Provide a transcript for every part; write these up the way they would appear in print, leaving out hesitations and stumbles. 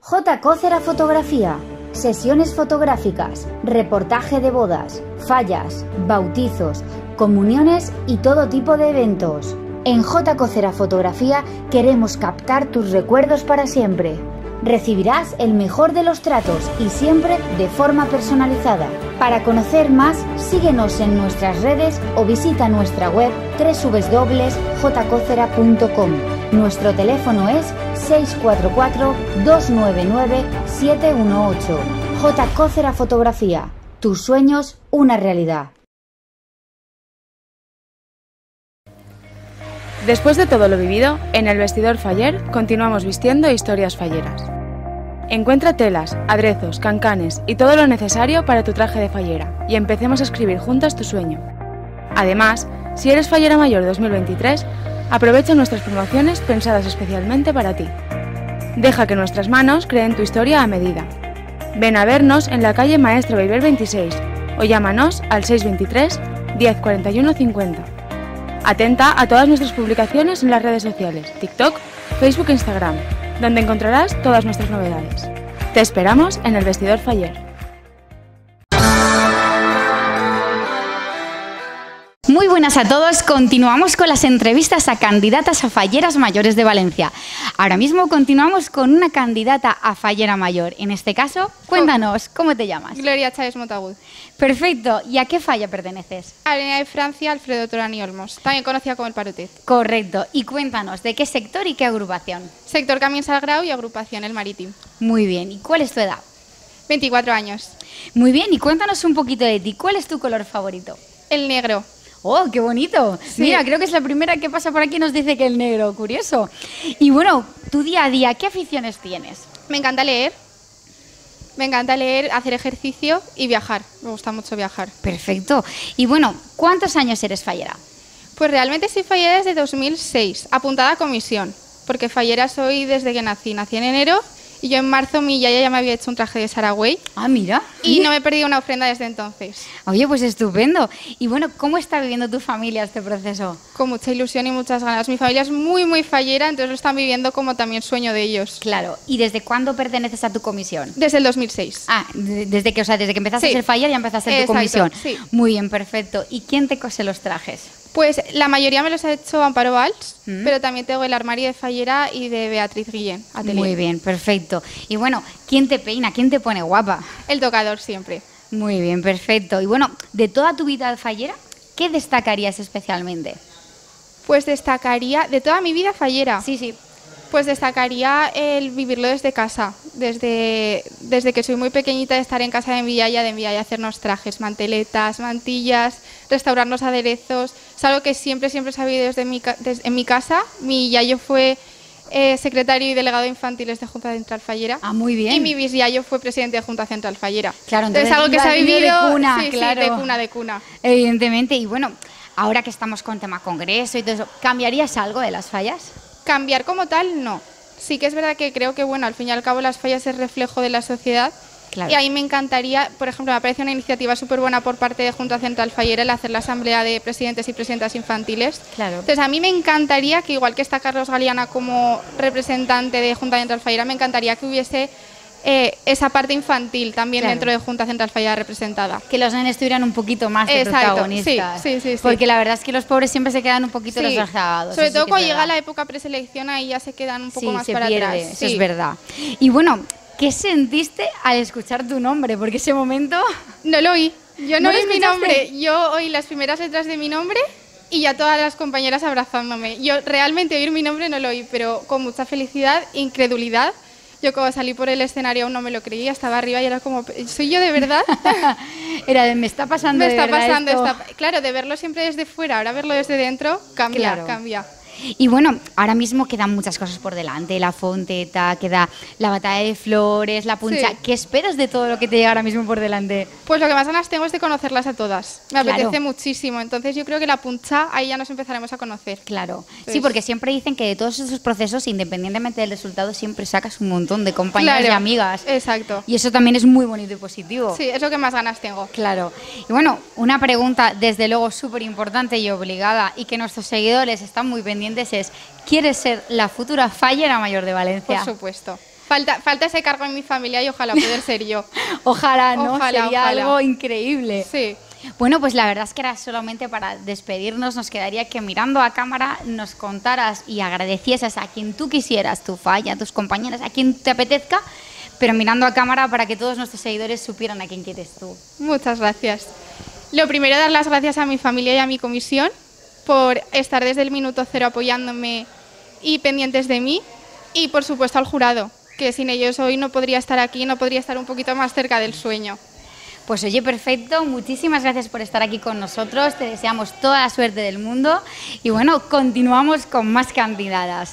J. Cócera Fotografía. Sesiones fotográficas, reportaje de bodas, fallas, bautizos, comuniones y todo tipo de eventos. En J. Cócera Fotografía queremos captar tus recuerdos para siempre. Recibirás el mejor de los tratos y siempre de forma personalizada. Para conocer más, síguenos en nuestras redes o visita nuestra web www.jcocera.com. Nuestro teléfono es 644-299-718. J. Cócera Fotografía. Tus sueños, una realidad. Después de todo lo vivido, en el Vestidor Faller continuamos vistiendo historias falleras. Encuentra telas, aderezos, cancanes y todo lo necesario para tu traje de fallera y empecemos a escribir juntas tu sueño. Además, si eres fallera mayor 2023, aprovecha nuestras promociones pensadas especialmente para ti. Deja que nuestras manos creen tu historia a medida. Ven a vernos en la calle Maestre Beiber 26 o llámanos al 623 10 41 50. Atenta a todas nuestras publicaciones en las redes sociales, TikTok, Facebook e Instagram, donde encontrarás todas nuestras novedades. Te esperamos en el Vestidor Faller. Muy buenas a todos, continuamos con las entrevistas a candidatas a falleras mayores de Valencia. Ahora mismo continuamos con una candidata a fallera mayor. En este caso, cuéntanos, ¿cómo te llamas? Gloria Chávez Montagud. Perfecto, ¿y a qué falla perteneces? A la Avenida de Francia, Alfredo Torani Olmos, también conocida como el Parotet. Correcto, y cuéntanos, ¿de qué sector y qué agrupación? Sector Camins al Grau y agrupación El Marítimo. Muy bien, ¿y cuál es tu edad? 24 años. Muy bien, y cuéntanos un poquito de ti, ¿cuál es tu color favorito? El negro. ¡Oh, qué bonito! Sí. Mira, creo que es la primera que pasa por aquí y nos dice que el negro, curioso. Y bueno, tu día a día, ¿qué aficiones tienes? Me encanta leer, hacer ejercicio y viajar. Me gusta mucho viajar. Perfecto. Y bueno, ¿cuántos años eres fallera? Pues realmente soy fallera desde 2006, apuntada a comisión, porque fallera soy desde que nací. Nací en enero y yo en marzo mi yaya ya me había hecho un traje de Saragüey. Ah, mira. Y no me he perdido una ofrenda desde entonces. Oye, pues estupendo. Y bueno, ¿cómo está viviendo tu familia este proceso? Con mucha ilusión y muchas ganas. Mi familia es muy, muy fallera, entonces lo están viviendo como también sueño de ellos. Claro. ¿Y desde cuándo perteneces a tu comisión? Desde el 2006. Ah, desde que empezaste a ser fallera ya empezaste en tu Exacto, comisión. sí. Muy bien, perfecto. ¿Y quién te cose los trajes? Pues la mayoría me los ha hecho Amparo Valls, pero también tengo el armario de fallera y de Beatriz Guillén. Atelier. Muy bien, perfecto. Y bueno, ¿quién te peina? ¿Quién te pone guapa? El tocador siempre. Muy bien, perfecto. Y bueno, de toda tu vida fallera, ¿qué destacarías especialmente? Pues destacaría, de toda mi vida fallera. Sí. Pues destacaría el vivirlo desde casa, desde que soy muy pequeñita, de estar en casa de mi yaya, hacernos trajes, manteletas, mantillas, restaurarnos aderezos. Es algo que siempre he sabido en mi casa. Mi yayo fue secretario y delegado de infantiles de Junta Central Fallera. Ah, muy bien. Y mi bisyayo fue presidente de Junta Central Fallera. Claro, entonces algo que se ha vivido de cuna, sí, claro. sí, de cuna. Evidentemente. Y bueno, ahora que estamos con tema congreso y todo eso, ¿cambiarías algo de las fallas? Cambiar como tal, no. Sí que es verdad que creo que, bueno, al fin y al cabo las fallas es reflejo de la sociedad. Claro. Y ahí me encantaría, por ejemplo, me parece una iniciativa súper buena por parte de Junta Central Fallera el hacer la asamblea de presidentes y presidentas infantiles. Claro. Entonces, a mí me encantaría que, igual que está Carlos Galeana como representante de Junta Central Fallera, me encantaría que hubiese esa parte infantil también dentro de Junta Central Fallera representada. Que los nenes tuvieran un poquito más de protagonistas. Sí. Porque la verdad es que los pobres siempre se quedan un poquito rezagados. Sobre todo cuando llega la época preselección, ahí ya se quedan un poco más para atrás. Eso es verdad. Y bueno, ¿qué sentiste al escuchar tu nombre? Porque ese momento... No lo oí. Yo no ¿No lo oí mi escuchaste? nombre. Yo oí las primeras letras de mi nombre y ya todas las compañeras abrazándome. Yo realmente oír mi nombre no lo oí, pero con mucha felicidad, incredulidad. Yo cuando salí por el escenario aún no me lo creía, estaba arriba y era como, ¿soy yo de verdad? Era de, me está pasando Me de está verdad pasando. esto. Claro, de verlo siempre desde fuera, ahora verlo desde dentro, cambia, Claro. cambia. Y bueno, ahora mismo quedan muchas cosas por delante, la fonteta, queda la batalla de flores, la puncha. Sí. ¿Qué esperas de todo lo que te llega ahora mismo por delante? Pues lo que más ganas tengo es de conocerlas a todas. Me Claro. apetece muchísimo. Entonces yo creo que la puncha, ahí ya nos empezaremos a conocer. Claro, Entonces- sí, porque siempre dicen que de todos esos procesos, independientemente del resultado, siempre sacas un montón de compañeras y amigas. Exacto. Y eso también es muy bonito y positivo. Sí, es lo que más ganas tengo. Claro. Y bueno, una pregunta desde luego súper importante y obligada y que nuestros seguidores están muy pendientes es, ¿quieres ser la futura fallera mayor de Valencia? Por supuesto. Falta ese cargo en mi familia y ojalá poder ser yo. Ojalá, ¿no? Ojalá, Sería ojalá. algo increíble. Sí. Bueno, pues la verdad es que era solamente para despedirnos, nos quedaría que mirando a cámara nos contaras y agradecieses a quien tú quisieras, tu falla, a tus compañeras, a quien te apetezca, pero mirando a cámara para que todos nuestros seguidores supieran a quién quieres tú. Muchas gracias. Lo primero, dar las gracias a mi familia y a mi comisión por estar desde el minuto cero apoyándome y pendientes de mí, y por supuesto al jurado, que sin ellos hoy no podría estar aquí, no podría estar un poquito más cerca del sueño. Pues oye, perfecto, muchísimas gracias por estar aquí con nosotros, te deseamos toda la suerte del mundo y bueno, continuamos con más candidatas.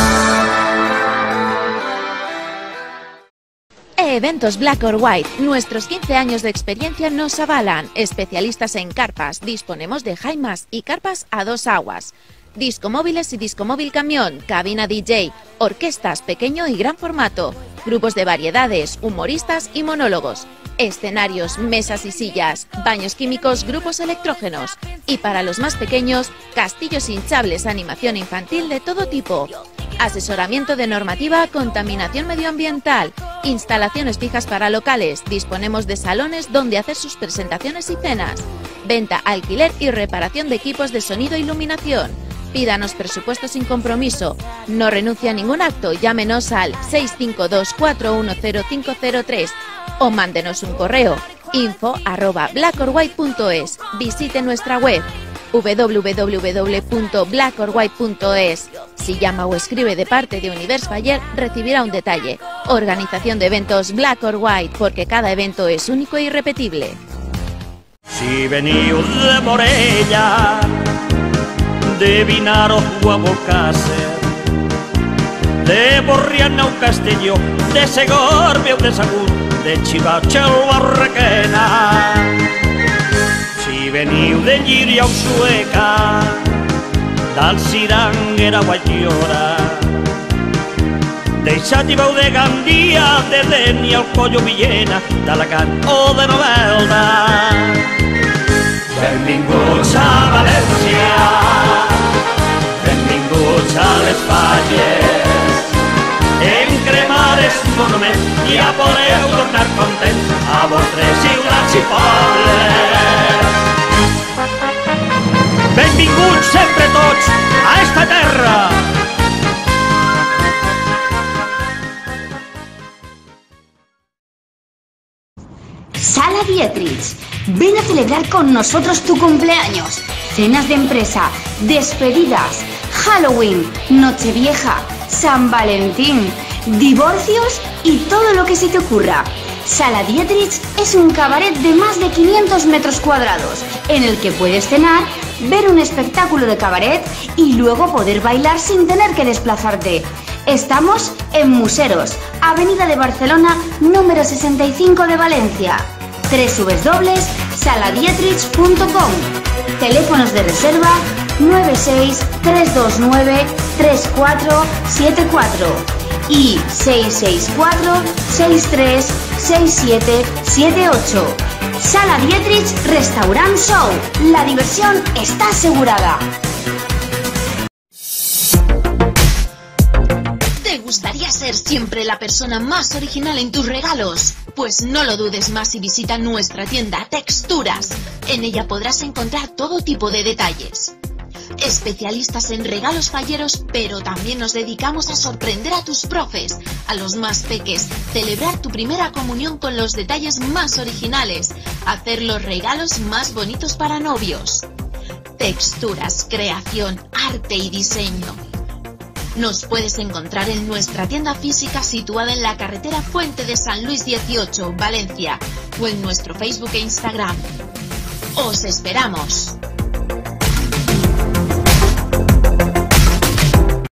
Eventos Black or White. Nuestros 15 años de experiencia nos avalan. Especialistas en carpas. Disponemos de jaimas y carpas a 2 aguas. Discomóviles y discomóvil camión. Cabina DJ. Orquestas pequeño y gran formato. Grupos de variedades, humoristas y monólogos. Escenarios, mesas y sillas. Baños químicos, grupos electrógenos. Y para los más pequeños, castillos hinchables, animación infantil de todo tipo. Asesoramiento de normativa, contaminación medioambiental, instalaciones fijas para locales, disponemos de salones donde hacer sus presentaciones y cenas, venta, alquiler y reparación de equipos de sonido e iluminación. Pídanos presupuesto sin compromiso, no renuncia a ningún acto, llámenos al 652-410-503 o mándenos un correo info@blackorwhite.es. Visite nuestra web www.blackorwhite.es. Si llama o escribe de parte de Univers Faller, recibirá un detalle. Organización de eventos Black or White, porque cada evento es único e irrepetible. Si veniu de Morella, de Vinaro o Albocàsser, de Borriana o Castelló, de Segòrbia o de Sagunt, de Chivache o Requena. Si veniu de Llíria o Sueca, d'Alciranguera o Aiora, de Xàtiva o de Gandia, de Dénia o Collo Villena, d'Alacant o de Novelda. Benvinguts a València, benvinguts a les Falles. En cremar els monuments ja podeu tornar contents a vostres ciutats i pobles. Benvinguts sempre tots a esta terra. Sala Dietrich, ven a celebrar con nosotros tu cumpleaños, cenas de empresa, despedidas, Halloween, Nochevieja, San Valentín, divorcios y todo lo que se te ocurra. Sala Dietrich es un cabaret de más de 500 metros cuadrados, en el que puedes cenar, ver un espectáculo de cabaret y luego poder bailar sin tener que desplazarte. Estamos en Museros, Avenida de Barcelona, número 65 de Valencia. www.saladietrich.com. Teléfonos de reserva 96 329 3474 y 664 63 6778. Sala Dietrich Restaurant Show. La diversión está asegurada. ¿Te gustaría ser siempre la persona más original en tus regalos? Pues no lo dudes más y visita nuestra tienda Texturas. En ella podrás encontrar todo tipo de detalles. Especialistas en regalos falleros, pero también nos dedicamos a sorprender a tus profes, a los más peques, celebrar tu primera comunión con los detalles más originales, hacer los regalos más bonitos para novios. Texturas, creación, arte y diseño. Nos puedes encontrar en nuestra tienda física situada en la carretera Fuente de San Luis 18, Valencia, o en nuestro Facebook e Instagram. ¡Os esperamos!